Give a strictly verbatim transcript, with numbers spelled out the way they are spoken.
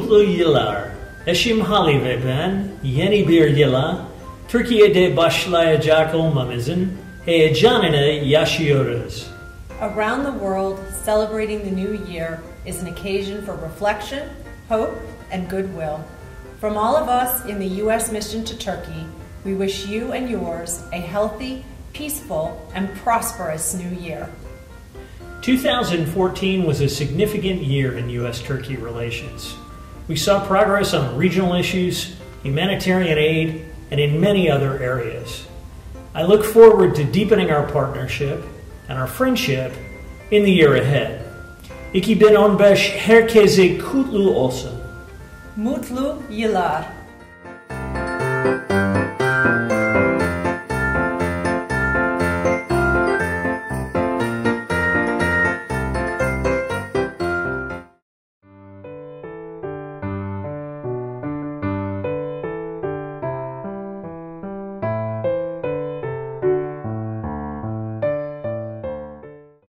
mutlu yıllar. Eşim Hali ve ben yeni bir yıla Türkiye'de başlayacak olmamızın heyecanını yaşıyoruz. Around the world, celebrating the new year is an occasion for reflection, hope, and goodwill. From all of us in the U S mission to Turkey, we wish you and yours a healthy, peaceful, and prosperous new year. two thousand fourteen was a significant year in U S Turkey relations. We saw progress on regional issues, humanitarian aid, and in many other areas. I look forward to deepening our partnership and our friendship in the year ahead. iki bin on beş herkese kutlu olsun. Mutlu yıllar.